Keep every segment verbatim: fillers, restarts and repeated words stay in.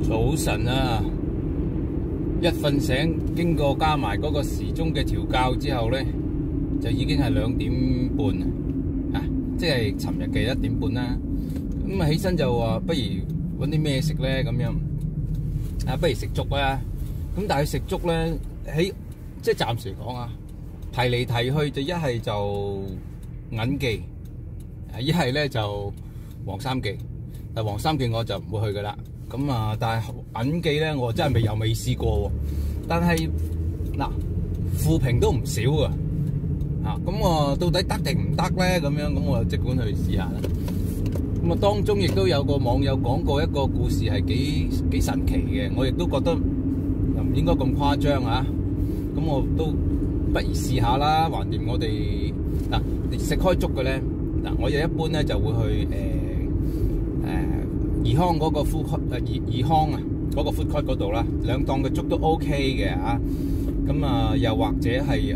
早晨啊！一瞓醒，經過加埋嗰個時鐘嘅調校之後咧，就已經係兩點半啊！即係尋日嘅一點半啦。咁啊起身就話，不如揾啲咩食咧咁樣啊？不如食粥啊！咁但係食粥咧，喺即係暫時嚟講啊，提嚟提去就一係就銀記，一係咧就黃三記。但黃三記我就唔會去噶啦。咁啊，但係銀記咧，我真係未又未試過喎。但係嗱，負評都唔少噶。啊，咁我到底得定唔得咧？咁樣咁我即管去試下啦。咁啊，當中亦都有個網友講過一個故事係幾幾神奇嘅，我亦都覺得又唔應該咁誇張啊。咁我都不如試下啦。橫掂我哋嗱食開粥嘅咧，嗱我哋一般咧就會去誒。呃誒怡康嗰個 food court 誒怡怡康啊嗰個 food court 嗰度啦，兩檔嘅粥都 OK 嘅嚇。咁啊，又或者係誒誒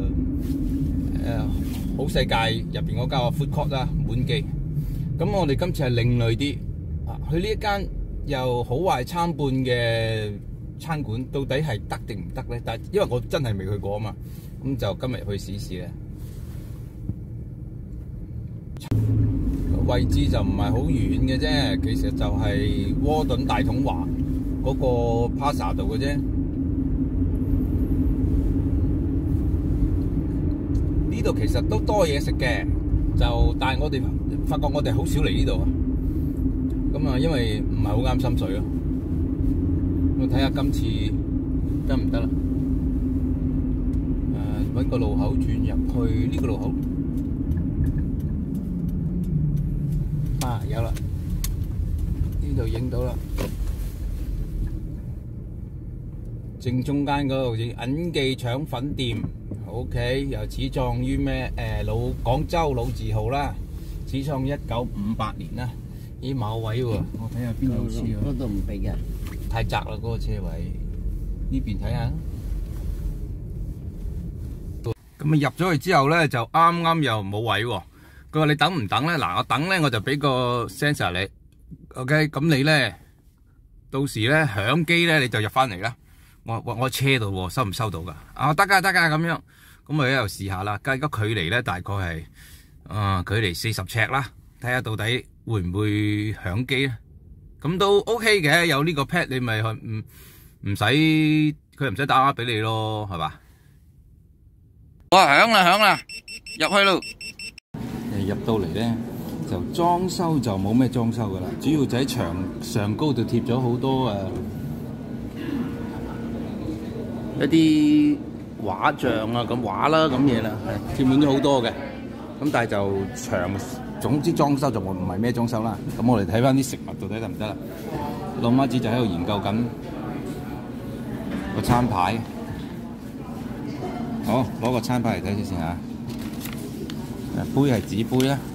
好世界入邊嗰間 food court 啦，滿記。咁我哋今次係另類啲啊，去呢一間又好壞參半嘅餐館，到底係得定唔得咧？但係因為我真係未去過啊嘛，咁就今日去試試咧。位置就唔係好遠嘅啫，其實就係窩頓大統華嗰個 Plaza 度嘅啫。呢度其實都多嘢食嘅，就但係我哋發覺我哋好少嚟呢度啊。咁啊，因為唔係好啱心水咯。咁睇下今次得唔得啦？誒，揾個路口轉入去呢個路口。啊，有啦！呢度影到啦，正中間嗰度銀記腸粉店 ，OK， 又始創於咩？誒老廣州老字號啦，始創一九五八年啦。咦，冇位喎，我睇下邊度車啊？ 嗰度唔俾嘅， 太窄啦嗰個車位。呢邊睇下。咁啊入咗去之後咧，就啱啱又冇位喎。佢話你等唔等咧？嗱，我等咧，我就俾個 sensor 你 ，OK， 咁你咧到時咧響機咧，你就入翻嚟啦。我我我車度喎，收唔收到噶？啊，得噶得噶咁樣，咁我喺度試下啦。而家距離咧大概係啊、呃、距離四十尺啦，睇下到底會唔會響機咧？咁都 OK 嘅，有呢個 pad 你咪唔唔使佢唔使打電話俾你咯，係嘛？哇，響啦響啦，入去咯！入到嚟咧，就裝修就冇咩裝修噶啦，主要就喺牆上高度貼咗好多誒一啲畫像啊，咁畫啦咁嘢啦，貼滿咗好多嘅。咁但係就牆，總之裝修就唔係咩裝修啦。咁我哋睇翻啲食物到底得唔得啦？老媽子就喺度研究緊個餐牌。好，攞個餐牌嚟睇先嚇。杯係紙杯啦，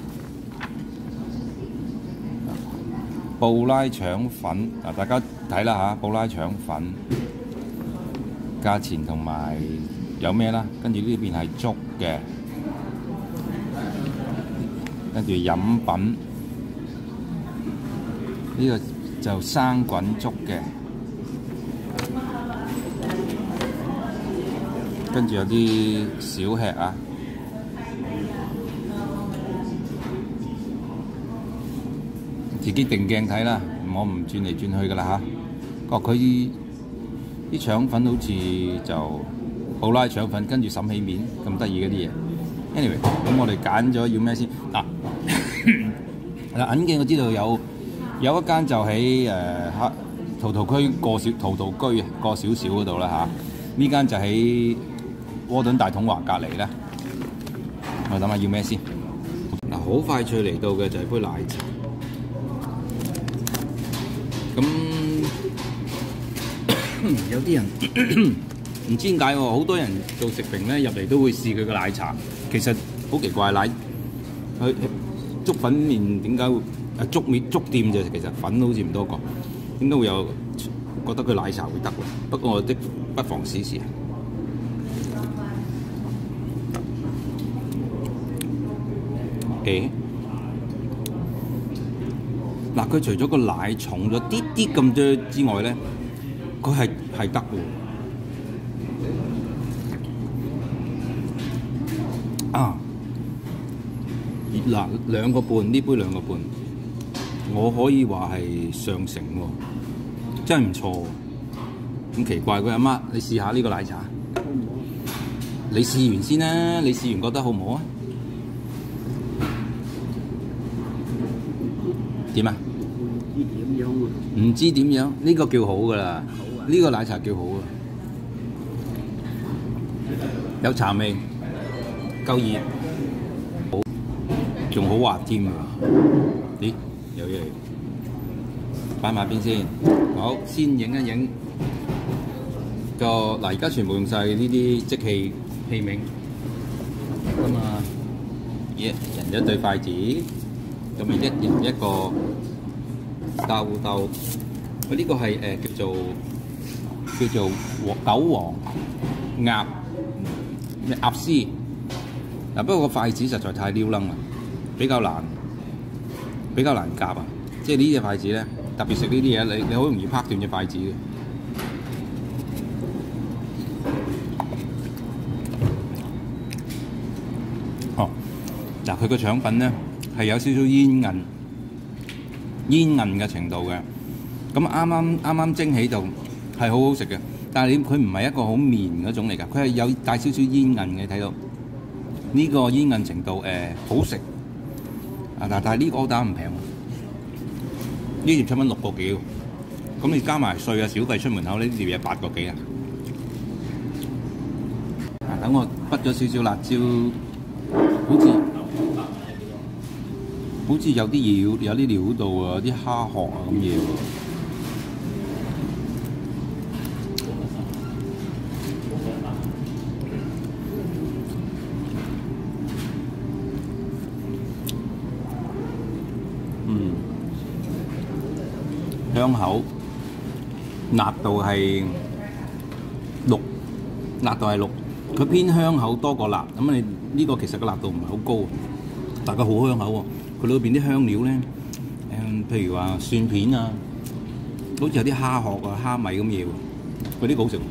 布拉腸粉嗱，大家睇啦嚇，布拉腸粉價錢同埋有咩啦？跟住呢邊係粥嘅，跟住飲品呢個就生滾粥嘅，跟住有啲小吃啊。自己定鏡睇啦，我唔轉嚟轉去噶啦嚇。不過佢啲腸粉好似就布拉腸粉，跟住沈起面咁得意嗰啲嘢。anyway， 咁我哋揀咗要咩先？嗱，嗱銀記我知道有有一間就喺誒黑陶陶區過少陶陶居啊過少少嗰度啦嚇。呢間就喺窩頓大統華隔離啦。我諗下要咩先？嗱，好快脆嚟到嘅就係杯奶茶。咁有啲人唔知點解喎，好多人做食評咧入嚟都會試佢個奶茶，其實好奇怪，奶佢粥粉麵點解會啊粥麵粥店就其實粉好似唔多個，點解會有覺得佢奶茶會得喎？不過我的不妨試試。誒嗱，佢除咗個奶重咗啲啲咁多之外咧，佢係係得喎。啊！嗱，兩個半呢杯兩個半，我可以話係上乘喎，真係唔錯喎。咁奇怪，佢阿媽，你試下呢個奶茶。你試完先啦，你試完覺得好唔好啊？點啊？唔知點樣啊？唔知點樣？呢個叫好㗎啦，呢個奶茶叫好啊，有茶味，夠熱，好，仲好滑添啊！咦，有嘢嚟，擺埋邊先。好，先影一影個嗱，而家全部用晒呢啲即棄器皿咁啊，一人一對筷子，咁啊一人一個兜兜。佢呢個係誒叫做叫做韭黃鴨咩鴨絲嗱，不過個筷子實在太撩楞啦，比較難比較難夾啊！即係呢隻筷子咧，特別食呢啲嘢，你你好容易拍斷隻筷子嘅。哦，嗱，佢個腸粉咧係有少少煙韌煙韌嘅程度嘅。咁啱啱啱啱蒸起就係好好食嘅，但係你佢唔係一個好綿嗰種嚟㗎，佢係有帶少少煙韌嘅，睇到呢個煙韌程度誒、呃、好食啊！但係呢個 order 唔平喎，呢碟七蚊六個幾喎，咁你加埋稅啊小費出門口呢碟嘢八個幾啊！啊，等我畢咗少少辣椒，好似好似有啲料有啲料到啊，有啲蝦殼啊咁嘢喎。嗯，香口，辣度係六，辣度係六，佢偏香口多過辣。咁你呢個其實個辣度唔係好高，但係佢好香口喎。佢裏邊啲香料咧，誒，譬如話蒜片啊，好似有啲蝦殼啊、蝦米咁嘢喎，佢啲好食。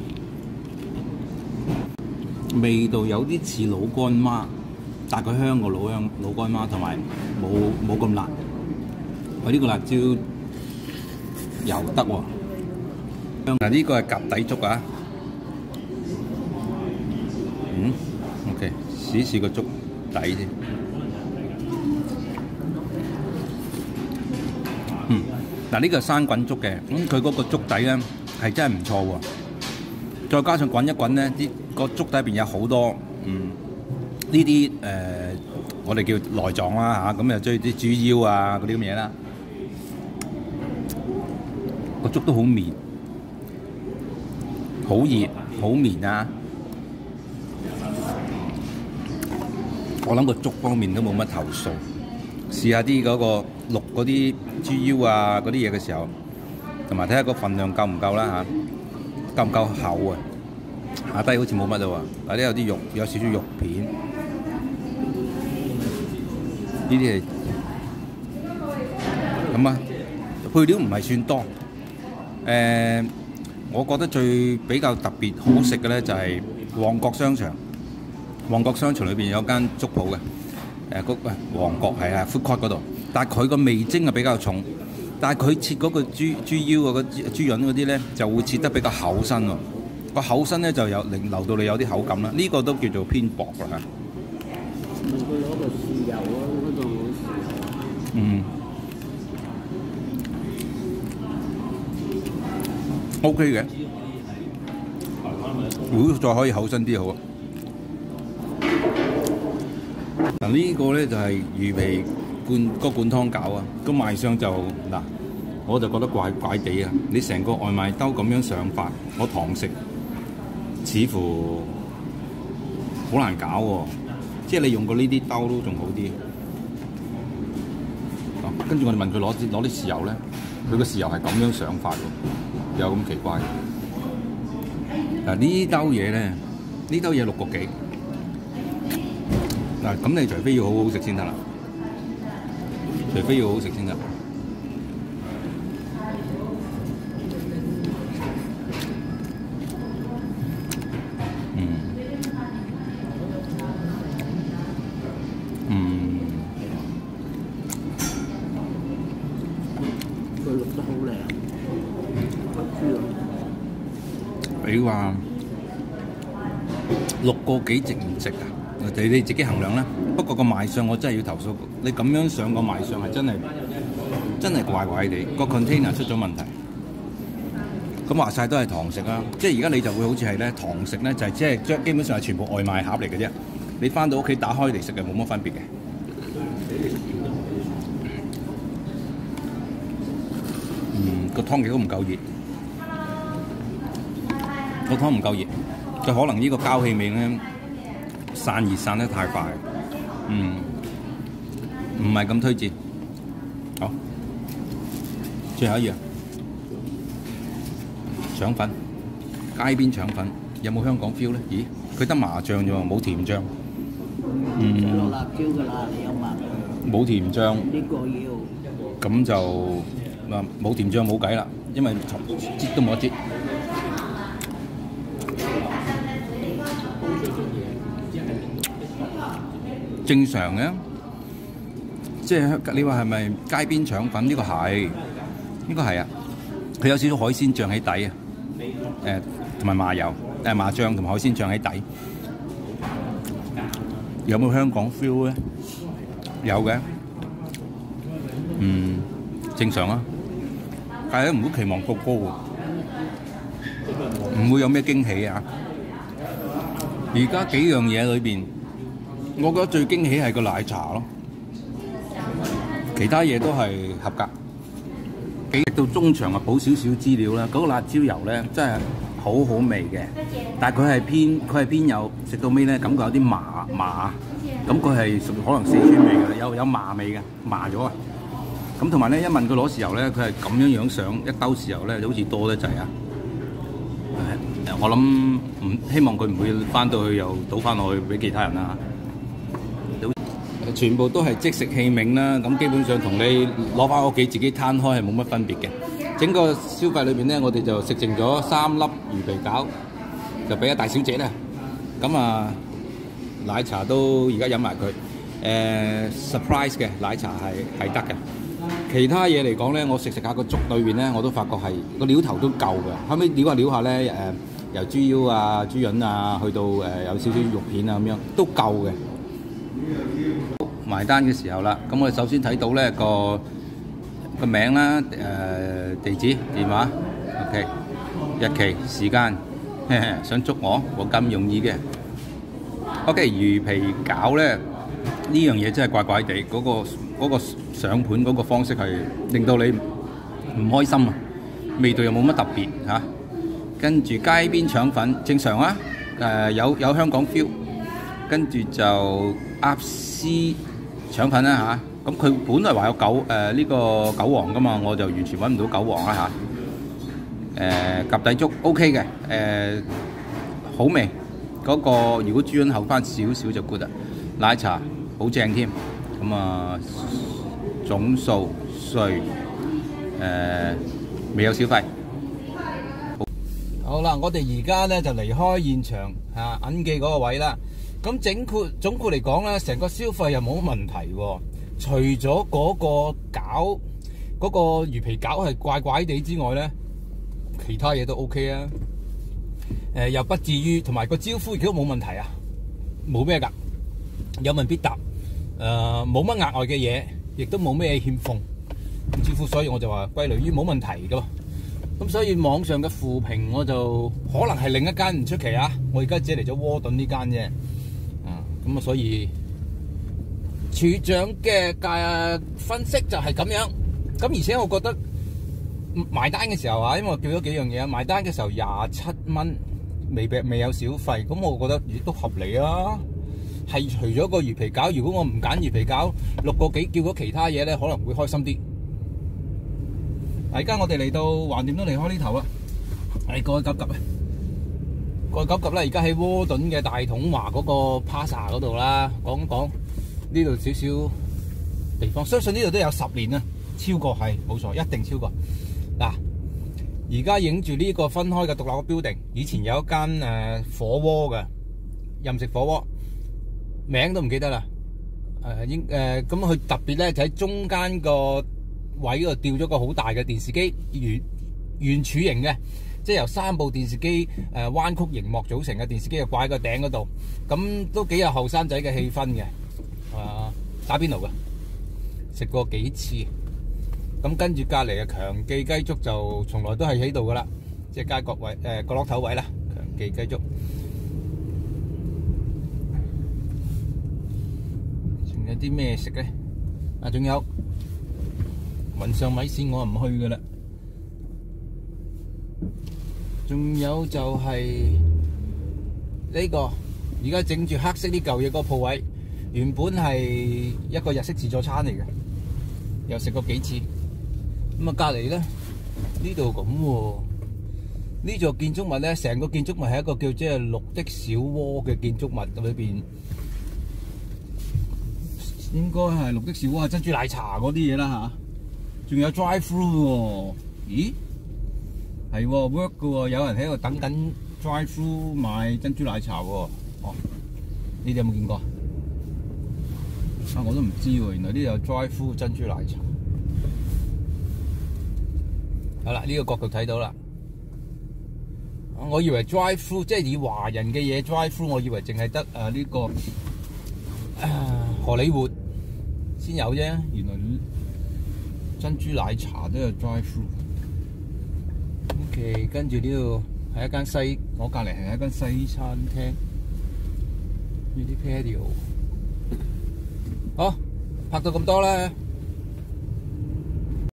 味道有啲似老乾媽，但係佢香過老香老乾媽，同埋冇冇咁辣。佢呢個辣椒油得喎。嗱，呢個係鴿底粥啊。嗯 ，OK， 試試個粥底先。嗯，嗱，呢個係生滾粥嘅，咁佢嗰個粥底咧係真係唔錯喎。再加上滾一滾咧，啲個粥底入邊有好多嗯呢啲誒，我哋叫內臟啦嚇，咁又中意啲豬腰啊嗰啲咁嘢啦。個粥都好綿，好熱，好綿啊！我諗個粥方面都冇乜投訴。試下啲嗰個淥嗰啲豬腰啊嗰啲嘢嘅時候，同埋睇下個份量夠唔夠啦嚇，夠唔夠厚啊？下低好似冇乜咯喎，嗱呢有啲肉，有少少肉片，呢啲係咁啊，配料唔係算多。誒、呃，我覺得最比較特別好食嘅咧就係旺角商場。旺角商場裏邊有間粥鋪嘅，誒嗰喂旺角係啊 food court 嗰度，但係佢個味精係比較重，但係佢切嗰個豬豬腰嗰個豬豬潤嗰啲咧就會切得比較厚身喎，個厚身咧就有令留到你有啲口感啦，呢、這個都叫做偏薄啦嚇。佢攞個豉油啊，嗰度冇豉油。嗯。O K 嘅，如果再可以厚身啲好啊。嗱呢個咧就係魚皮灌嗰罐湯餃啊，個賣相就嗱，我就覺得怪怪地啊！你成個外賣兜咁樣上法，我堂食似乎好難搞喎。即係你用過呢啲兜都仲好啲。啊，跟住我哋問佢攞啲攞啲豉油咧，佢個豉油係咁樣上法喎，有咁奇怪。嗱呢兜嘢咧，呢兜嘢六個幾。嗱，咁你除非要好好食先得啦，除非要好好食先得。 靚。 你話六個幾值唔值啊？你你自己衡量啦。不過個賣相我真係要投訴，你咁樣上個賣相係真係真係怪怪地，個 container 出咗問題。咁話晒都係堂食啦，即係而家你就會好似係咧堂食咧，就係即係將基本上係全部外賣盒嚟嘅啫。你翻到屋企打開嚟食嘅冇乜分別嘅。嗯，個湯亦都唔夠熱，個湯唔夠熱，就可能呢個膠氣味咧散熱散得太快。嗯，唔係咁推薦。好，最後一樣腸粉，街邊腸粉有冇香港 feel 咧？咦，佢得麻醬啫喎，冇甜醬。嗯， 落辣椒㗎啦，你有麻醬。 冇甜醬。 呢個要。 咁就啊冇甜醬冇計啦，因為擠都冇得擠。正常嘅，即係你話係咪街邊腸粉？呢個係，應該係啊。佢有少少海鮮醬喺底啊，誒同埋麻油誒麻醬同埋海鮮醬喺底。有冇香港 feel 咧？有嘅，嗯，正常啊。但係唔好期望過高喎，唔會有咩驚喜啊！而家幾樣嘢裏邊，我覺得最驚喜係個奶茶咯，其他嘢都係合格。幾到中場啊，補少少資料啦。嗰個辣椒油咧真係好好味嘅，但係佢係偏佢係偏有食到尾咧，感覺有啲麻麻。咁佢係屬於可能四川味嘅，有有麻味嘅，麻咗啊！咁同埋咧，一問佢攞豉油咧，佢係咁樣樣上一兜豉油咧，好似多得滯啊！我諗唔希望佢唔會翻到去又倒翻落去俾其他人啦。全部都係即食器皿啦，咁基本上同你攞翻屋企自己攤開係冇乜分別嘅。整個消費裏邊咧，我哋就食剩咗三粒魚皮餃，就俾阿大小姐啦。咁啊，奶茶都而家飲埋佢。誒、呃、surprise 嘅奶茶係係得嘅。其他嘢嚟講咧，我食食下個粥裏邊咧，我都發覺係個料頭都夠嘅。後尾料下料下咧，誒、呃、由豬腰啊、豬潤啊，去到誒、呃、有少少肉片啊咁樣，都夠嘅。埋單嘅時候啦，咁我哋首先睇到咧個個名啦，誒、呃、地址、電話 ，OK， 日期、時間，想捉我，我咁容易嘅。OK， 魚皮餃咧呢樣嘢真係怪怪地，嗰、嗰個嗰個上盤嗰個方式係令到你唔開心啊，味道又冇乜特別嚇、啊。跟住街邊腸粉正常啊，誒、呃、有有香港 feel， 跟住就鴨絲腸粉啦嚇，咁佢本來話有韭誒呢個韭黃噶嘛，我就完全揾唔到韭黃啦嚇。誒鴿底粥 OK 嘅，誒、呃、好味。嗰、那個如果豬潤厚翻少少就 good 啦。奶茶好正添，咁啊總數稅誒未有小費。好啦，我哋而家咧就離開現場嚇銀記嗰個位啦。咁整括總括嚟講咧，成個消費又冇乜問題喎。除咗嗰個餃嗰、嗰個魚皮餃係怪怪地之外咧，其他嘢都 OK 啊。誒、呃、又不至於，同埋個招呼亦都冇問題啊，冇咩㗎，有問必答。誒冇乜額外嘅嘢，亦都冇咩欠奉招呼，所以我就話歸類於冇問題㗎。咁所以網上嘅負評我就可能係另一間唔出奇啊。我而家只係嚟咗窩頓呢間啫。咁啊，所以處長嘅嘅分析就係咁樣。咁而且我覺得埋單嘅時候啊，因為我叫咗幾樣嘢啊，埋單嘅時候廿七蚊，未未有小費，咁我覺得亦都合理啊。係除咗個魚皮餃，如果我唔揀魚皮餃，六個幾叫咗其他嘢咧，可能會開心啲。而家我哋嚟到橫掂都離開呢頭啦，係過去急急啊！過去急急啦！而家喺窩頓嘅大統華嗰個 Plaza 嗰度啦，講講呢度少少地方，相信呢度都有十年啦，超過係冇錯，一定超過。嗱，而家影住呢個分開嘅獨立嘅 building， 以前有一間誒、呃、火鍋嘅任食火鍋，名都唔記得啦。誒應誒咁佢特別咧就喺中間個位嗰度吊咗個好大嘅電視機，圓圓柱形嘅，即係由三部電視機誒彎曲熒幕組成嘅電視機，就掛喺個頂嗰度，咁都幾有後生仔嘅氣氛嘅。啊，打邊爐嘅，食過幾次。咁跟住隔離嘅強記雞粥就從來都係喺度噶啦，即係街角位誒角落頭位啦，強記雞粥。仲有啲咩食咧？啊，仲有雲上米線我唔去噶啦。仲有就係呢個，而家整住黑色啲舊嘢嗰個鋪位，原本係一個日式自助餐嚟嘅，又食過幾次。咁啊，隔離咧呢度咁喎，呢座建築物咧，成個建築物係一個叫即係綠的小窩嘅建築物，裏邊應該係綠的小窩係珍珠奶茶嗰啲嘢啦嚇，仲有 drive through 喎，咦？係 work 嘅喎，有人喺度等緊 drive through 買珍珠奶茶喎。哦，你哋有冇見過啊？我都唔知喎，原來呢度有 drive through 珍珠奶茶。好啦，呢個角度睇到啦。我以為 drive through 即係以華人嘅嘢 drive through，我以為淨係得誒呢個誒荷里活先有啫。原來珍珠奶茶都有 drive through。OK， 跟住呢度係一間西，我隔離係一間西餐廳。呢啲 patio。好，拍到咁多啦。